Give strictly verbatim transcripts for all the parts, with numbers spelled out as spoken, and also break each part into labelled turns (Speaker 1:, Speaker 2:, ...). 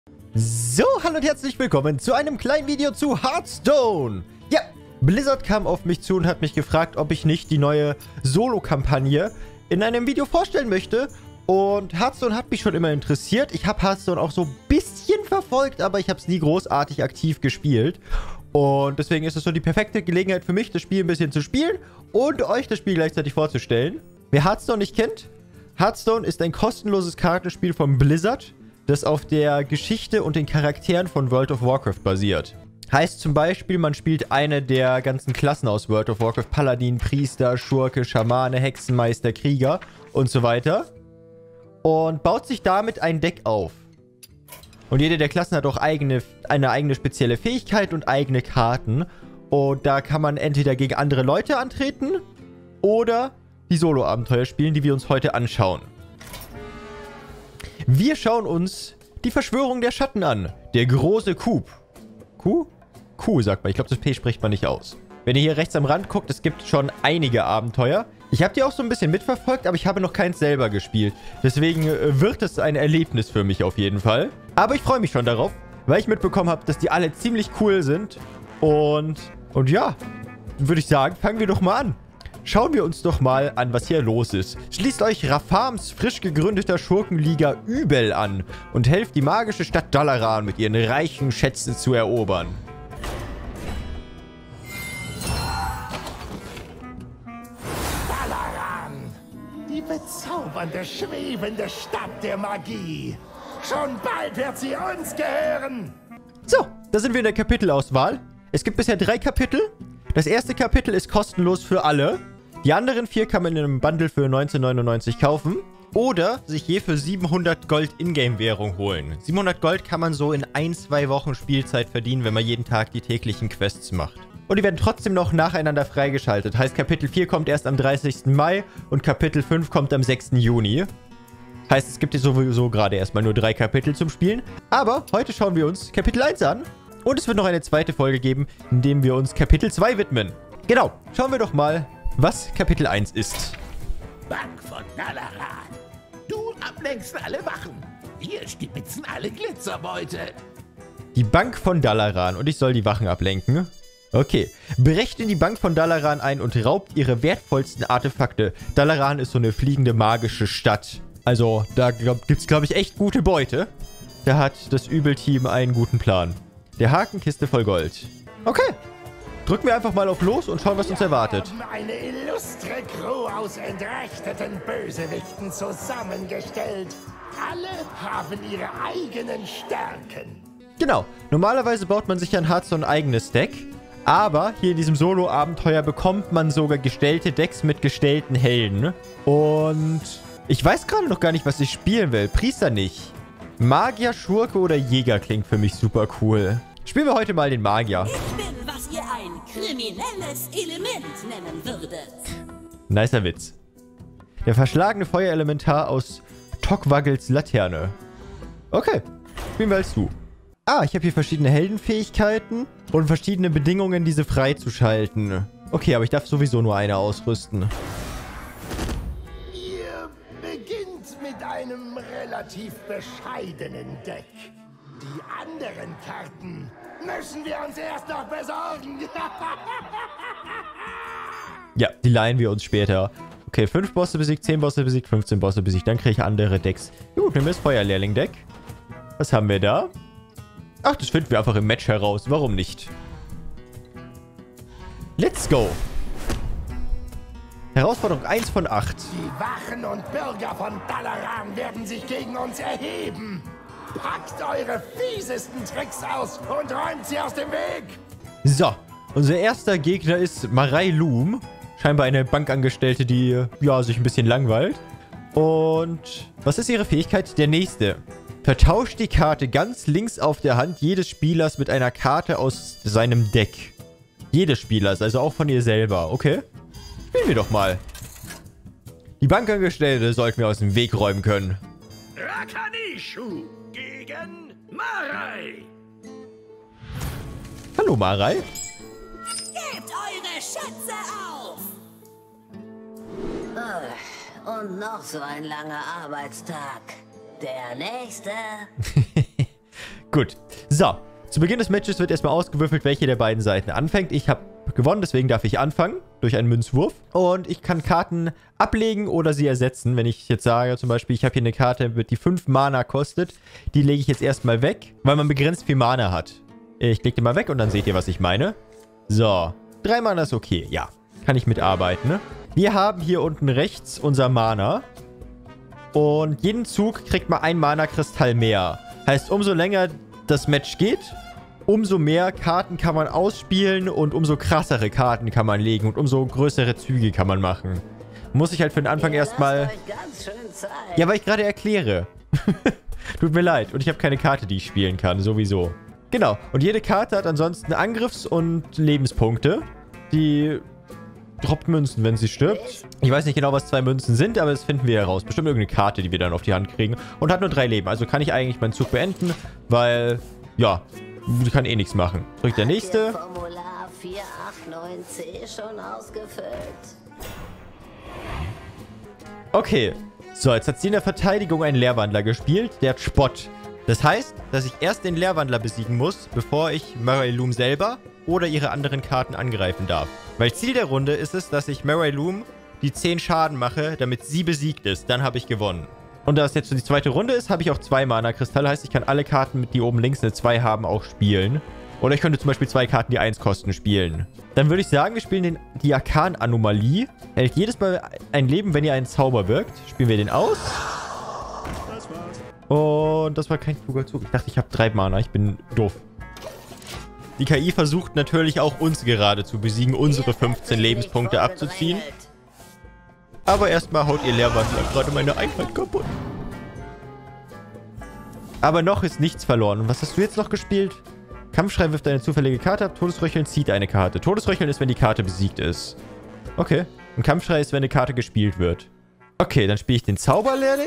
Speaker 1: So, hallo und herzlich willkommen zu einem kleinen Video zu Hearthstone. Ja, Blizzard kam auf mich zu und hat mich gefragt, ob ich nicht die neue Solo-Kampagne in einem Video vorstellen möchte. Und Hearthstone hat mich schon immer interessiert. Ich habe Hearthstone auch so ein bisschen verfolgt, aber ich habe es nie großartig aktiv gespielt. Und deswegen ist es so die perfekte Gelegenheit für mich, das Spiel ein bisschen zu spielen und euch das Spiel gleichzeitig vorzustellen. Wer Hearthstone nicht kennt, Hearthstone ist ein kostenloses Kartenspiel von Blizzard, das auf der Geschichte und den Charakteren von World of Warcraft basiert. Heißt zum Beispiel, man spielt eine der ganzen Klassen aus World of Warcraft: Paladin, Priester, Schurke, Schamane, Hexenmeister, Krieger und so weiter. Und baut sich damit ein Deck auf. Und jede der Klassen hat auch eigene, eine eigene spezielle Fähigkeit und eigene Karten. Und da kann man entweder gegen andere Leute antreten oder die Solo-Abenteuer spielen, die wir uns heute anschauen. Wir schauen uns die Verschwörung der Schatten an. Der große Coup. Coup? Coup, sagt man. Ich glaube, das P spricht man nicht aus. Wenn ihr hier rechts am Rand guckt, es gibt schon einige Abenteuer. Ich habe die auch so ein bisschen mitverfolgt, aber ich habe noch keins selber gespielt. Deswegen wird es ein Erlebnis für mich auf jeden Fall. Aber ich freue mich schon darauf, weil ich mitbekommen habe, dass die alle ziemlich cool sind. Und, und ja, würde ich sagen, fangen wir doch mal an. Schauen wir uns doch mal an, was hier los ist. Schließt euch Rafams frisch gegründeter Schurkenliga Übel an und helft die magische Stadt Dalaran mit ihren reichen Schätzen zu erobern.
Speaker 2: Dalaran, die bezaubernde, schwebende Stadt der Magie. Schon bald wird sie uns gehören.
Speaker 1: So, da sind wir in der Kapitelauswahl. Es gibt bisher drei Kapitel. Das erste Kapitel ist kostenlos für alle. Die anderen vier kann man in einem Bundle für neunzehn neunundneunzig kaufen. Oder sich je für siebenhundert Gold Ingame-Währung holen. siebenhundert Gold kann man so in ein, zwei Wochen Spielzeit verdienen, wenn man jeden Tag die täglichen Quests macht. Und die werden trotzdem noch nacheinander freigeschaltet. Heißt, Kapitel vier kommt erst am dreißigsten Mai und Kapitel fünf kommt am sechsten Juni. Heißt, es gibt hier sowieso gerade erstmal nur drei Kapitel zum Spielen. Aber heute schauen wir uns Kapitel eins an. Und es wird noch eine zweite Folge geben, in dem wir uns Kapitel zwei widmen. Genau, schauen wir doch mal, was Kapitel eins ist.
Speaker 2: Bank von Dalaran. Du ablenkst alle Wachen. Wir stibitzen alle Glitzerbeute.
Speaker 1: Die Bank von Dalaran. Und ich soll die Wachen ablenken. Okay. Brecht in die Bank von Dalaran ein und raubt ihre wertvollsten Artefakte. Dalaran ist so eine fliegende magische Stadt. Also, da gibt es, glaube ich, echt gute Beute. Da hat das Übelteam einen guten Plan. Der Hakenkiste voll Gold. Okay. Drücken wir einfach mal auf Los und schauen, was uns erwartet.
Speaker 2: Wir haben eine illustre Crew aus entrechteten Bösewichten zusammengestellt. Alle haben ihre eigenen Stärken.
Speaker 1: Genau. Normalerweise baut man sich ja in Hearthstone ein eigenes Deck. Aber hier in diesem Solo-Abenteuer bekommt man sogar gestellte Decks mit gestellten Helden. Und ich weiß gerade noch gar nicht, was ich spielen will. Priester nicht. Magier, Schurke oder Jäger klingt für mich super cool. Spielen wir heute mal den Magier.
Speaker 3: Ich bin, was ihr ein kriminelles Element nennen würdet.
Speaker 1: Nicer Witz. Der verschlagene Feuerelementar aus Togwaggels Laterne. Okay, spielen wir als du. Ah, ich habe hier verschiedene Heldenfähigkeiten und verschiedene Bedingungen, diese freizuschalten. Okay, aber ich darf sowieso nur eine ausrüsten.
Speaker 2: Ihr beginnt mit einem relativ bescheidenen Deck. Die anderen Karten müssen wir uns erst noch besorgen.
Speaker 1: Ja, die leihen wir uns später. Okay, fünf Bosse besiegt, zehn Bosse besiegt, fünfzehn Bosse besiegt. Dann kriege ich andere Decks. Gut, nehmen wir das Feuerlehrling-Deck. Was haben wir da? Ach, das finden wir einfach im Match heraus. Warum nicht? Let's go. Herausforderung eins von acht.
Speaker 2: Die Wachen und Bürger von Dalaran werden sich gegen uns erheben. Packt eure fiesesten Tricks aus und räumt sie aus dem Weg.
Speaker 1: So, unser erster Gegner ist Marei Loom. Scheinbar eine Bankangestellte, die ja, sich ein bisschen langweilt. Und was ist ihre Fähigkeit? Der nächste. Vertauscht die Karte ganz links auf der Hand jedes Spielers mit einer Karte aus seinem Deck. Jedes Spielers, also auch von ihr selber. Okay, spielen wir doch mal. Die Bankangestellte sollten wir aus dem Weg räumen können.
Speaker 2: Rakanishu gegen Marei.
Speaker 1: Hallo, Marei.
Speaker 3: Gebt eure Schätze auf!
Speaker 4: Und noch so ein langer Arbeitstag. Der nächste.
Speaker 1: Gut. So. Zu Beginn des Matches wird erstmal ausgewürfelt, welche der beiden Seiten anfängt. Ich habe gewonnen, deswegen darf ich anfangen. Durch einen Münzwurf. Und ich kann Karten ablegen oder sie ersetzen. Wenn ich jetzt sage, zum Beispiel, ich habe hier eine Karte, die fünf Mana kostet. Die lege ich jetzt erstmal weg, weil man begrenzt viel Mana hat. Ich lege die mal weg und dann seht ihr, was ich meine. So. Drei Mana ist okay. Ja. Kann ich mitarbeiten, ne? Wir haben hier unten rechts unser Mana. Und jeden Zug kriegt man ein Mana-Kristall mehr. Heißt, umso länger das Match geht, umso mehr Karten kann man ausspielen und umso krassere Karten kann man legen und umso größere Züge kann man machen. Muss ich halt für den Anfang erstmal... Ja, weil ich gerade erkläre. Tut mir leid. Und ich habe keine Karte, die ich spielen kann, sowieso. Genau. Und jede Karte hat ansonsten Angriffs- und Lebenspunkte. Die droppt Münzen, wenn sie stirbt. Ich weiß nicht genau, was zwei Münzen sind, aber das finden wir heraus. Bestimmt irgendeine Karte, die wir dann auf die Hand kriegen. Und hat nur drei Leben. Also kann ich eigentlich meinen Zug beenden, weil, ja, die kann eh nichts machen. Drückt der nächste.
Speaker 4: Formular vier acht neun C schon ausgefüllt.
Speaker 1: Okay. So, jetzt hat sie in der Verteidigung einen Leerwandler gespielt. Der hat Spott. Das heißt, dass ich erst den Leerwandler besiegen muss, bevor ich Merailum selber oder ihre anderen Karten angreifen darf. Weil Ziel der Runde ist es, dass ich Merailum die zehn Schaden mache, damit sie besiegt ist. Dann habe ich gewonnen. Und da es jetzt so die zweite Runde ist, habe ich auch zwei Mana-Kristalle. Heißt, ich kann alle Karten, die oben links eine zwei haben, auch spielen. Oder ich könnte zum Beispiel zwei Karten, die eins kosten, spielen. Dann würde ich sagen, wir spielen den, die Arkan-Anomalie. Hält jedes Mal ein Leben, wenn ihr einen Zauber wirkt. Spielen wir den aus. Und das war kein kluger Zug. Ich dachte, ich habe drei Mana. Ich bin doof. Die K I versucht natürlich auch uns gerade zu besiegen, unsere fünfzehn Lebenspunkte abzuziehen. Aber erstmal haut ihr Leerwandler gerade meine Einheit kaputt. Aber noch ist nichts verloren. Und was hast du jetzt noch gespielt? Kampfschrei wirft eine zufällige Karte ab. Todesröcheln zieht eine Karte. Todesröcheln ist, wenn die Karte besiegt ist. Okay. Und Kampfschrei ist, wenn eine Karte gespielt wird. Okay, dann spiele ich den Zauberlehrling.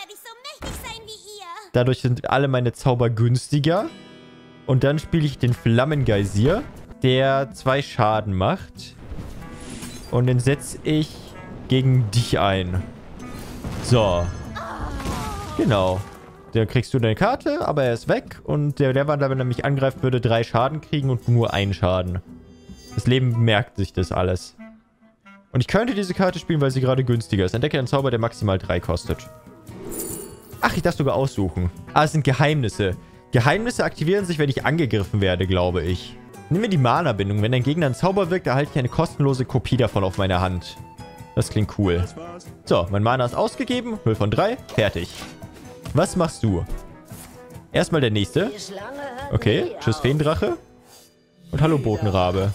Speaker 1: Dadurch sind alle meine Zauber günstiger. Und dann spiele ich den Flammengeysir, der zwei Schaden macht. Und den setze ich gegen dich ein. So. Genau. Da kriegst du deine Karte, aber er ist weg. Und der Leerwandler, wenn er mich angreift, würde drei Schaden kriegen und nur einen Schaden. Das Leben merkt sich das alles. Und ich könnte diese Karte spielen, weil sie gerade günstiger ist. Entdecke einen Zauber, der maximal drei kostet. Ach, ich darf sogar aussuchen. Ah, es sind Geheimnisse. Geheimnisse aktivieren sich, wenn ich angegriffen werde, glaube ich. Nimm mir die Mana-Bindung. Wenn dein Gegner einen Zauber wirkt, erhalte ich eine kostenlose Kopie davon auf meiner Hand. Das klingt cool. So, mein Mana ist ausgegeben. null von drei. Fertig. Was machst du? Erstmal der nächste. Okay, tschüss Feendrache. Und hallo Botenrabe.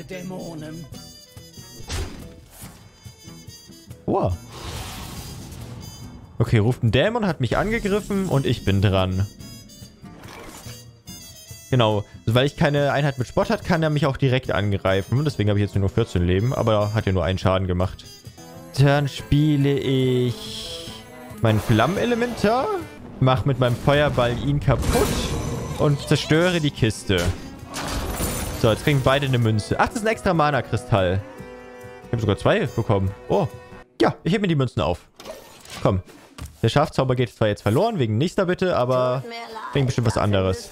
Speaker 1: Wow. Okay, ruft ein Dämon, hat mich angegriffen und ich bin dran. Genau, weil ich keine Einheit mit Spott hat, kann er mich auch direkt angreifen. Deswegen habe ich jetzt nur vierzehn Leben, aber hat ja nur einen Schaden gemacht. Dann spiele ich meinen Flammenelementar, mache mit meinem Feuerball ihn kaputt und zerstöre die Kiste. So, jetzt kriegen beide eine Münze. Ach, das ist ein extra Mana-Kristall. Ich habe sogar zwei bekommen. Oh, ja, ich hebe mir die Münzen auf. Komm. Der Schafzauber geht zwar jetzt verloren, wegen nächster Bitte, aber wegen bestimmt was anderes.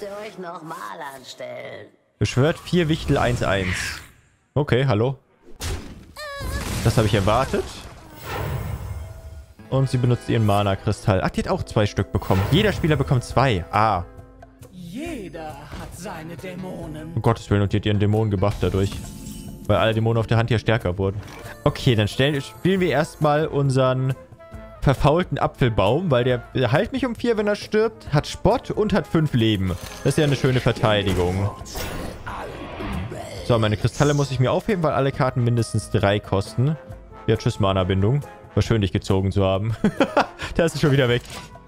Speaker 1: Beschwört vier Wichtel eins eins. Okay, hallo. Das habe ich erwartet. Und sie benutzt ihren Mana-Kristall. Ach, die hat auch zwei Stück bekommen. Jeder Spieler bekommt zwei. Ah.
Speaker 5: Jeder hat seine Dämonen.
Speaker 1: Um Gottes Willen, und die hat ihren Dämonen gebufft dadurch. Weil alle Dämonen auf der Hand hier stärker wurden. Okay, dann stellen, spielen wir erstmal unseren verfaulten Apfelbaum, weil der, der heilt mich um vier, wenn er stirbt, hat Spott und hat fünf Leben. Das ist ja eine schöne Verteidigung. So, meine Kristalle muss ich mir aufheben, weil alle Karten mindestens drei kosten. Ja, tschüss, Mana-Bindung. War schön, dich gezogen zu haben. Da ist es schon wieder weg.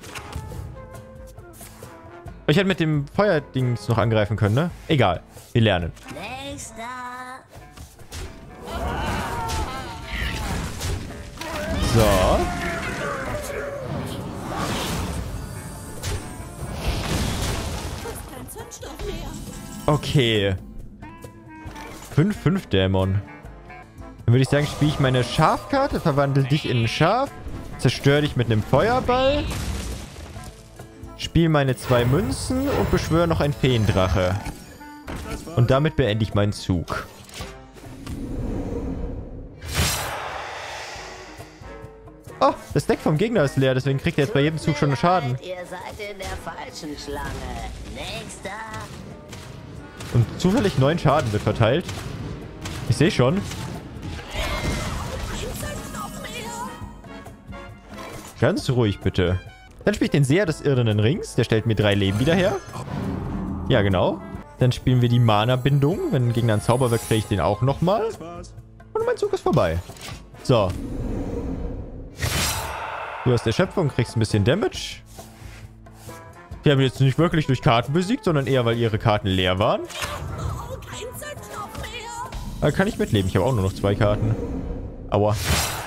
Speaker 1: Ich hätte mit dem Feuerdings noch angreifen können, ne? Egal. Wir lernen.
Speaker 4: Nächster.
Speaker 1: So. Okay. fünf fünf Dämon. Dann würde ich sagen, spiele ich meine Schafkarte, verwandle dich in ein Schaf, zerstöre dich mit einem Feuerball. Spiel meine zwei Münzen und beschwöre noch einen Feendrache. Und damit beende ich meinen Zug. Oh, das Deck vom Gegner ist leer, deswegen kriegt er jetzt bei jedem Zug schon einen Schaden.
Speaker 4: Ihr seid in der falschen Schlange. Nächster.
Speaker 1: Und zufällig neun Schaden wird verteilt. Ich sehe schon. Ganz ruhig, bitte. Dann spiele ich den Seher des irdenen Rings. Der stellt mir drei Leben wieder her. Ja, genau. Dann spielen wir die Mana-Bindung. Wenn ein Gegner ein Zauber wirkt, kriege ich den auch nochmal. Und mein Zug ist vorbei. So. Du hast Erschöpfung, kriegst ein bisschen Damage. Die haben jetzt nicht wirklich durch Karten besiegt, sondern eher, weil ihre Karten leer waren. Da kann ich mitleben. Ich habe auch nur noch zwei Karten. Aua.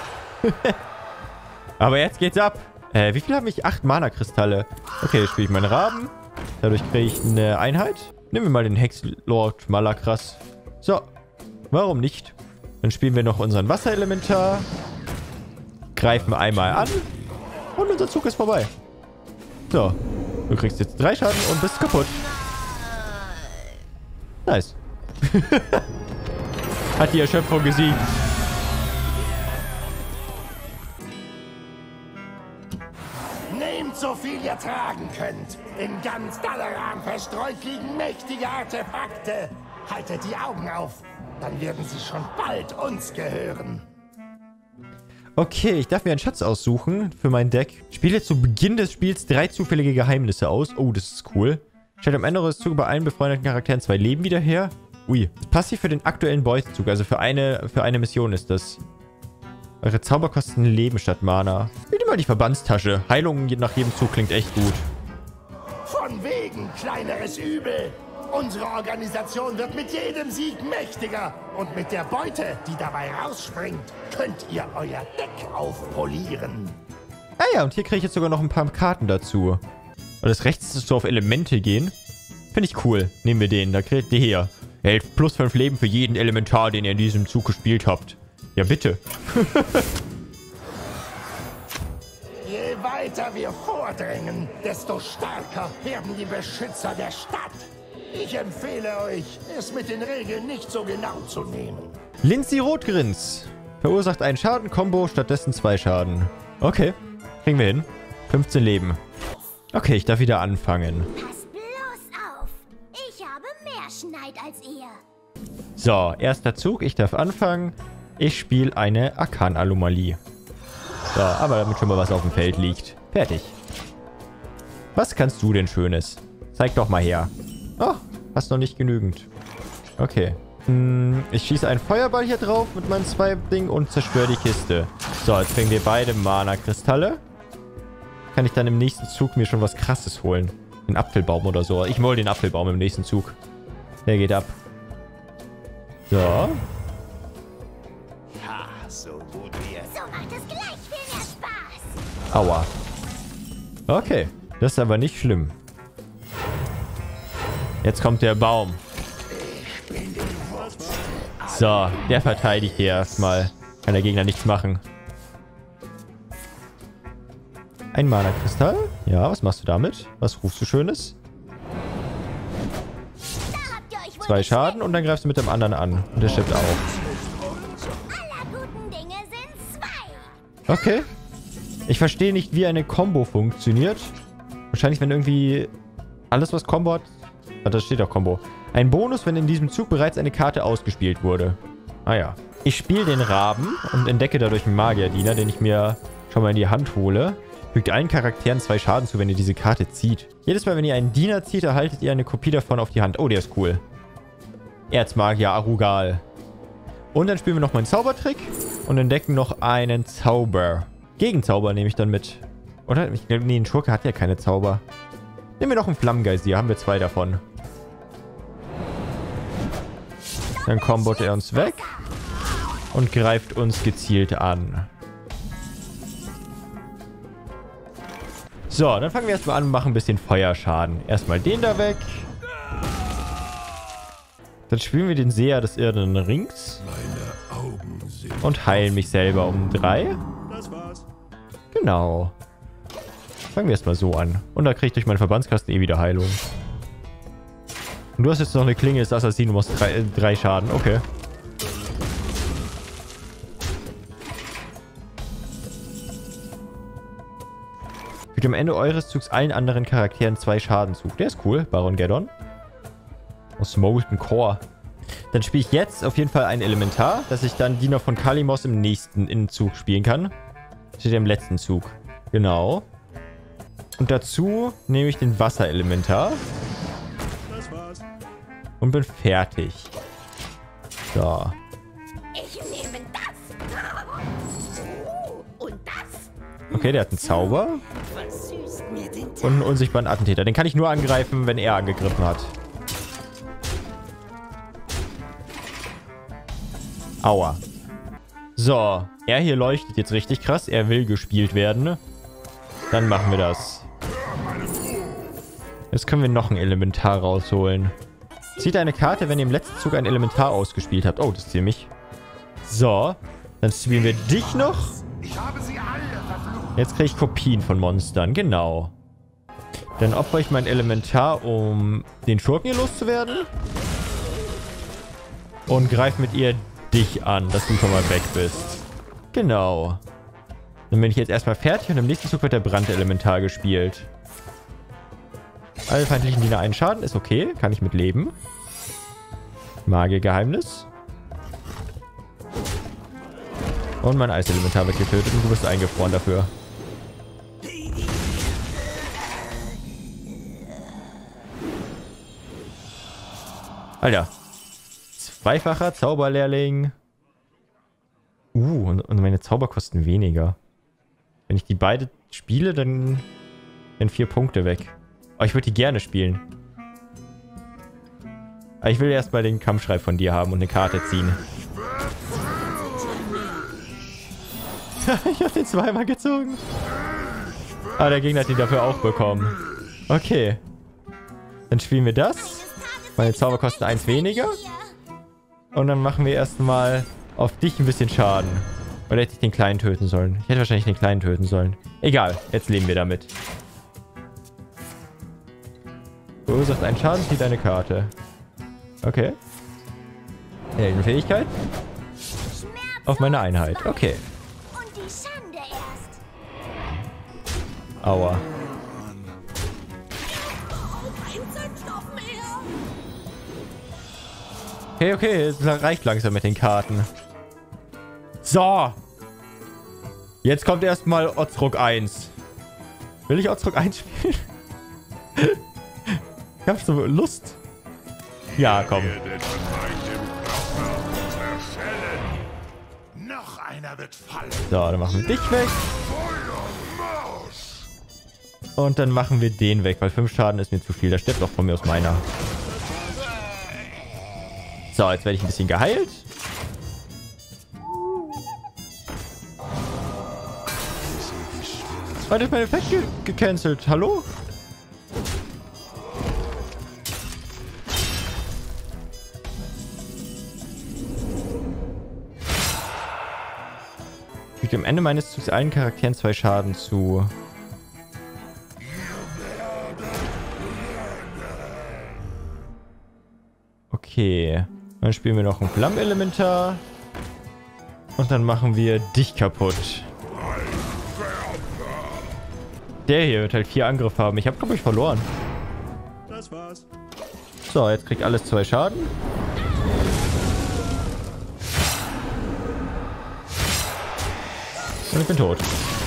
Speaker 1: Aber jetzt geht's ab. Äh, wie viel habe ich? Acht Mana-Kristalle. Okay, spiele ich meinen Raben. Dadurch kriege ich eine Einheit. Nehmen wir mal den Hexlord Malakras. So. Warum nicht? Dann spielen wir noch unseren Wasserelementar. Greifen einmal an. Und unser Zug ist vorbei. So. Du kriegst jetzt drei Schaden und bist kaputt. Nice. Hat die Erschöpfung gesiegt.
Speaker 2: Nehmt so viel ihr tragen könnt. In ganz Dalaran verstreut liegen mächtige Artefakte. Haltet die Augen auf. Dann werden sie schon bald uns gehören.
Speaker 1: Okay, ich darf mir einen Schatz aussuchen für mein Deck. Spiele zu Beginn des Spiels drei zufällige Geheimnisse aus. Oh, das ist cool. Stellt am Ende des Zuges bei allen befreundeten Charakteren zwei Leben wieder her. Ui. Das passiv für den aktuellen Beutezug. Also für eine, für eine Mission ist das. Eure Zauber kosten Leben statt Mana. Nimm mal die Verbandstasche. Heilung nach jedem Zug klingt echt gut.
Speaker 2: Von wegen kleineres Übel. Unsere Organisation wird mit jedem Sieg mächtiger. Und mit der Beute, die dabei rausspringt, könnt ihr euer Deck aufpolieren.
Speaker 1: Ah ja, und hier kriege ich jetzt sogar noch ein paar Karten dazu. Und das rechts ist so auf Elemente gehen. Finde ich cool. Nehmen wir den. Da kriegt ihr her. Er hält plus fünf Leben für jeden Elementar, den ihr in diesem Zug gespielt habt. Ja, bitte.
Speaker 2: Je weiter wir vordringen, desto stärker werden die Beschützer der Stadt. Ich empfehle euch, es mit den Regeln nicht so genau zu nehmen.
Speaker 1: Lindsay Rotgrins. Verursacht einen Schaden-Kombo, stattdessen zwei Schaden. Okay, kriegen wir hin. fünfzehn Leben. Okay, ich darf wieder anfangen.
Speaker 6: Pass bloß auf. Ich habe mehr Schneid als ihr.
Speaker 1: So, erster Zug. Ich darf anfangen. Ich spiele eine Arkan-Anomalie. So, aber damit schon mal was auf dem Feld liegt. Fertig. Was kannst du denn Schönes? Zeig doch mal her. Oh, hast noch nicht genügend. Okay. Hm, ich schieße einen Feuerball hier drauf mit meinen zwei Dingen und zerstöre die Kiste. So, jetzt kriegen wir beide Mana-Kristalle. Kann ich dann im nächsten Zug mir schon was Krasses holen. Einen Apfelbaum oder so. Ich hole den Apfelbaum im nächsten Zug. Der geht ab. So.
Speaker 2: Ha, so gut wie es.
Speaker 6: So macht es gleich viel mehr Spaß.
Speaker 1: Aua. Okay. Das ist aber nicht schlimm. Jetzt kommt der Baum. So, der verteidigt hier erstmal. Kann der Gegner nichts machen. Ein Mana-Kristall. Ja, was machst du damit? Was rufst du Schönes?
Speaker 6: Da habt ihr euch wohl
Speaker 1: Zwei Schaden und dann greifst du mit dem anderen an. Und der stirbt auch.
Speaker 6: aller guten Dinge sind zwei.
Speaker 1: Okay. Ich verstehe nicht, wie eine Combo funktioniert. Wahrscheinlich, wenn irgendwie alles, was Combo hat... Ah, da steht auch Combo. Ein Bonus, wenn in diesem Zug bereits eine Karte ausgespielt wurde. Ah ja. Ich spiele den Raben und entdecke dadurch einen Magierdiener, den ich mir schon mal in die Hand hole. Fügt allen Charakteren zwei Schaden zu, wenn ihr diese Karte zieht. Jedes Mal, wenn ihr einen Diener zieht, erhaltet ihr eine Kopie davon auf die Hand. Oh, der ist cool. Erzmagier Arugal. Und dann spielen wir noch mal einen Zaubertrick und entdecken noch einen Zauber. Gegenzauber nehme ich dann mit. Oder? Ich glaube, nee, ein Schurke hat ja keine Zauber. Nehmen wir noch einen Flammengeisier. Haben wir zwei davon. Dann kombot er uns weg. Und greift uns gezielt an. So, dann fangen wir erstmal an und machen ein bisschen Feuerschaden. Erstmal den da weg. Dann spielen wir den Seher des irdenen Rings. Und heilen mich selber um drei. Genau. Fangen wir erstmal so an. Und da kriege ich durch meinen Verbandskasten eh wieder Heilung. Und du hast jetzt noch eine Klinge des Assassinen, du machst drei, äh, drei Schaden. Okay. Fügt am Ende eures Zugs allen anderen Charakteren zwei Schaden zu. Der ist cool, Baron Geddon. Aus Molten Core. Dann spiele ich jetzt auf jeden Fall ein Elementar, dass ich dann Diener von Kalimos im nächsten Innenzug spielen kann. Steht im letzten Zug. Genau. Und dazu nehme ich den Wasserelementar.
Speaker 2: Das war's.
Speaker 1: Und bin fertig. So.
Speaker 4: Ich nehme das. Und das.
Speaker 1: Okay, der hat einen Zauber.
Speaker 4: Versüßt mir den Tag.
Speaker 1: Und einen unsichtbaren Attentäter. Den kann ich nur angreifen, wenn er angegriffen hat. Aua. So. Er hier leuchtet jetzt richtig krass. Er will gespielt werden. Dann machen wir das. Jetzt können wir noch ein Elementar rausholen. Zieht eine Karte, wenn ihr im letzten Zug ein Elementar ausgespielt habt. Oh, das ist ziemlich. So. Dann spielen wir dich noch.
Speaker 2: Ich habe sie alle verflucht.
Speaker 1: Jetzt kriege ich Kopien von Monstern. Genau. Dann opfere ich mein Elementar, um den Schurken hier loszuwerden. Und greife mit ihr dich an, dass du schon mal weg bist. Genau. Dann bin ich jetzt erstmal fertig und im nächsten Zug wird der Brandelementar gespielt. Alle feindlichen Diener einen Schaden, ist okay. Kann ich mit leben. Magiergeheimnis. Und mein Eiselementar wird getötet und du bist eingefroren dafür. Alter. Zweifacher Zauberlehrling. Uh, und, und meine Zauber kosten weniger. Wenn ich die beide spiele, dann sind vier Punkte weg. Aber ich würde die gerne spielen. Aber ich will erstmal den Kampfschrei von dir haben und eine Karte ziehen. Ich habe den zweimal gezogen. Ah, der Gegner hat ihn dafür auch bekommen. Okay. Dann spielen wir das. Meine Zauber kosten eins weniger. Und dann machen wir erstmal auf dich ein bisschen Schaden. Oder hätte ich den Kleinen töten sollen? Ich hätte wahrscheinlich den Kleinen töten sollen. Egal, jetzt leben wir damit. Verursacht einen Schaden, zieht eine Karte. Okay. Heldenfähigkeit. Auf meine Einheit. Okay.
Speaker 6: Und die Schande erst.
Speaker 1: Aua. Okay, okay, es reicht langsam mit den Karten. So. Jetzt kommt erstmal Otzrock eins. Will ich Otzrock eins spielen? Ich hab so Lust. Ja, komm.
Speaker 2: Noch einer wird fallen.
Speaker 1: So, dann machen wir dich weg. Und dann machen wir den weg, weil fünf Schaden ist mir zu viel. Der stirbt doch von mir aus meiner. So, jetzt werde ich ein bisschen geheilt. Warte, ist mein Effekt ge gecancelt. Hallo? Fügt am Ende meines Zugs allen Charakteren zwei Schaden zu. Okay. Dann spielen wir noch ein Flammenelementar. Und dann machen wir dich kaputt. Der hier wird halt vier Angriffe haben. Ich habe, glaube ich, verloren.
Speaker 2: Das war's.
Speaker 1: So, jetzt kriegt alles zwei Schaden. Und ich bin tot.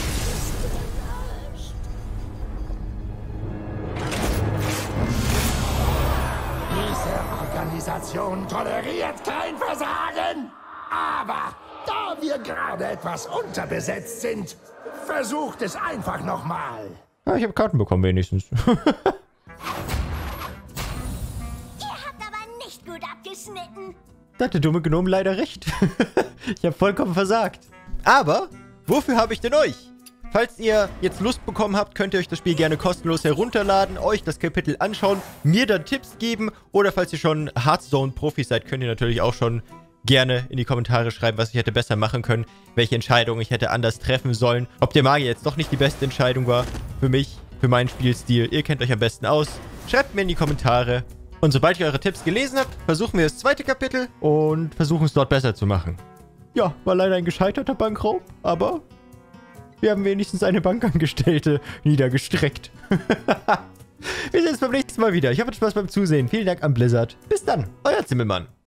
Speaker 2: Diese Organisation toleriert kein Versagen. Aber da wir gerade etwas unterbesetzt sind, versucht es einfach nochmal.
Speaker 1: Ja, ich habe Karten bekommen wenigstens.
Speaker 6: Ihr habt aber nicht gut abgeschnitten.
Speaker 1: Da hat der dumme Gnome leider recht. Ich habe vollkommen versagt. Aber, wofür habe ich denn euch? Falls ihr jetzt Lust bekommen habt, könnt ihr euch das Spiel gerne kostenlos herunterladen, euch das Kapitel anschauen, mir dann Tipps geben. Oder falls ihr schon Hearthstone-Profis seid, könnt ihr natürlich auch schon gerne in die Kommentare schreiben, was ich hätte besser machen können, welche Entscheidung ich hätte anders treffen sollen. Ob der Magier jetzt doch nicht die beste Entscheidung war für mich. für meinen Spielstil. Ihr kennt euch am besten aus. Schreibt mir in die Kommentare. Und sobald ihr eure Tipps gelesen habt, versuchen wir das zweite Kapitel und versuchen es dort besser zu machen. Ja, war leider ein gescheiterter Bankraub, aber wir haben wenigstens eine Bankangestellte niedergestreckt. Wir sehen uns beim nächsten Mal wieder. Ich hoffe, Spaß beim Zusehen. Vielen Dank an Blizzard. Bis dann, euer Zimmelmann.